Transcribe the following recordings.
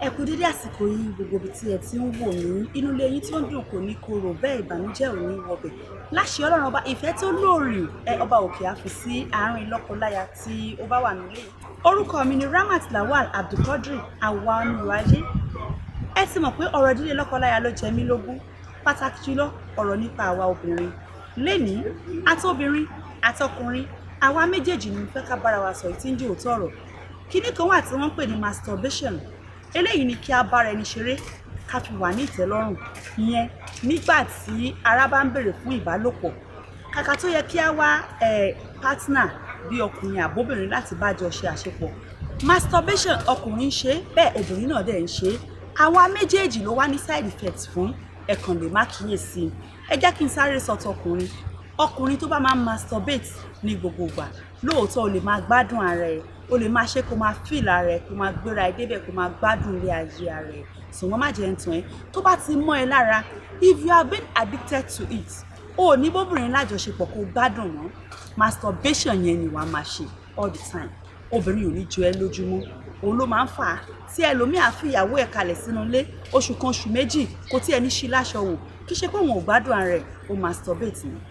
Ẹ kú dédé àsìkò yìí gbogbo ibi tí ẹ ti ń wò mí inú ilé yín tí ó ń dùn kò ní korò bẹ́ẹ̀ ìbànújẹ́ ò ní wọbẹ̀ láṣẹ Ọlọ́run ọba ìfẹ́ tó lóòrìn ọba òkè á fi sí àárín lọ́kọláya tí ó bá wà nílé. Orúkọ mi ni Ramat Lawal Abdulkadri àwa oníwáyé. Ẹ ti mọ̀ pé ọ̀rọ̀ ìdílé lọ́kọláya ló jẹ mí lógún, pàtàkì jùlọ ọ̀rọ̀ nípa àwa obìnrin. Lénìí àtobìnrin àtọkùnrin àwa méjèèjì ni mo fẹ́ ká bára wa sọ ìtí ń jẹ́ òótọ́ ọ̀rọ̀. Kíní kan wà tí wọ́n ń pè ní masturbation. Eléyìí ni kí a bára ẹni ṣeré ká fi wà ní ìtẹ́lọ́rùn, ìyẹn nígbà tí ara bá ń bèrè fún ìbálòpọ̀. Kàkà tó yẹ kí a wá partner bí ọkùnrin àbóbìnrin láti bá jọ ṣe àṣepọ̀. Masturbation ọkùnrin ń ṣe bẹ́ẹ̀ obìnrin náà dẹ̀ ń ṣe. Àwa méjèèjì ló wá ní side effects fún ẹ̀kan lè má kíyèsí. Ẹ jẹ́ kí n sáré sọ tọkùnrin. Ọkùnrin tó bá máa ń masturbate ní gbogbo ìgbà lóòótọ́ o lè máa gbádùn ara ẹ̀, o lè máa ṣe kó máa feel ara ẹ̀, kó máa gbéra ẹ̀ débẹ̀, kó máa gbádùn ilé ayé ara ẹ̀. Ṣùgbọ́n má jẹ́ ń tàn ẹ́ tó bá ti mọ́ ẹ lára, if you have been addicted to it, o ní bóbìnrin lájọṣepọ̀ kó gbádùn mọ́. Masturbation yẹn ni wàá máa ṣe all the time. Obìnrin ò ní jọ ẹ́ lójúmọ́. Òun ló máa ń fà á tí ẹlòmíà fi ìyàwó ẹ̀ kalẹ̀ sínú ilé oṣù kan oṣù méjì kó tí ẹni ṣí láṣọ wò kí ṣe pé òun ò gbádùn ara ẹ̀, ó masturbate ni.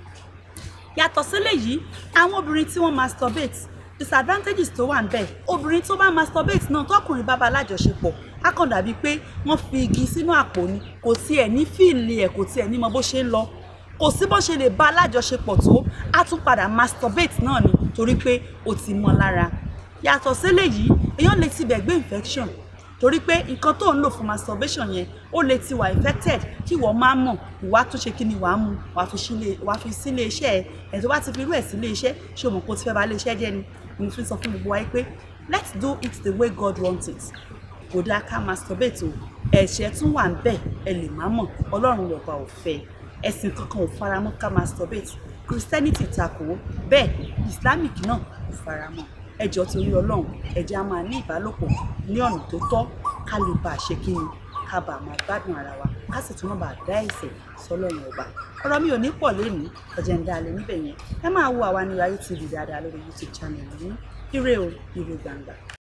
Yàtọ̀ sílẹ̀ yìí, àwọn obìnrin tí wọ́n masturbate, disadvantages tó wà níbẹ̀. Obìnrin tó bá masturbate náà tọkùnrin bá bá lájọṣepọ̀, á kàn dàbí pé wọ́n fi igi sínú àpò ni, kò tiẹ̀ ní fíìlì ẹ̀, kò tiẹ̀ ní mọ bó ṣe ń lọ. Kò sí bó ṣe lè bá lájọṣepọ̀ tó, á tún padà masturbate náà ni torí pé ó ti mọ́ lára. Yàtọ̀ sílẹ̀ yìí, èèyàn lè ti bẹ̀ gbé infection torí pé nǹkan tó ń lò fún masturbation yẹn ó lè ti wà infected kí wọ́n máa mọ̀ ìwà tó ṣe kí ni wàá mú wàá fi sílé iṣẹ́ ẹ̀ tó bá ti fi irú ẹ̀ sílé iṣẹ́ ṣé o mọ̀ pé o ti fẹ́ bà ilé iṣẹ́ jẹ́ ni. Mo fi sọ fún gbogbo wa pé let's do it the way God wants it. Kò dáa ká masturbate o, ẹ̀ṣẹ̀ tún wà ń bẹ̀ ẹ lè má mọ̀, Ọlọ́run lọ́ba ò fẹ́, ẹ̀sìn kankan ò faramọ́ ká masturbate. Christianity takò bẹ́ẹ̀ Islamic náà kò faramọ́. Ẹ jọ̀ọ́ torí Ọlọ́run ẹ jẹ́ á máa ní ìbálòpọ̀ ní ọ̀nà tó tọ́ ká lè bá a ṣe kí ni ká bá máa gbádùn ara wa ká sì tún má bàa dá ẹ̀ṣẹ̀ sọ́lọ́run ọba. Ọ̀rọ̀ mi ò ní pọ̀ lénìí ẹ̀jẹ̀ ń dalẹ̀ níbẹ̀ yẹn. Ẹ máa wo Àwa Ni Ayé TV dáadáa lórí YouTube channel yìí. Ire o, ire gbangba.